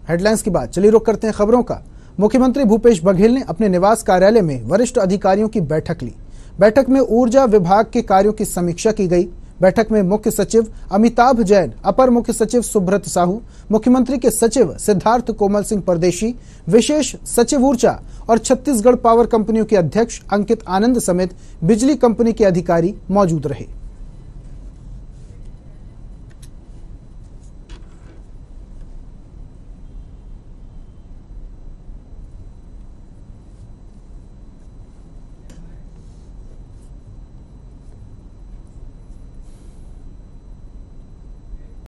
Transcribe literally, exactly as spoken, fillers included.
Headlines के बाद चलिए रुक करते हैं खबरों का। मुख्यमंत्री भूपेश बघेल ने अपने निवास कार्यालय में वरिष्ठ अधिकारियों की बैठक ली। बैठक में ऊर्जा विभाग के कार्यों की समीक्षा की गई। बैठक में मुख्य सचिव अमिताभ जैन, अपर मुख्य सचिव सुब्रत साहू, मुख्यमंत्री के सचिव सिद्धार्थ कोमल सिंह परदेशी, विशेष सचिव ऊर्जा और छत्तीसगढ़ पावर कंपनियों के अध्यक्ष अंकित आनंद समेत बिजली कंपनी के अधिकारी मौजूद रहे।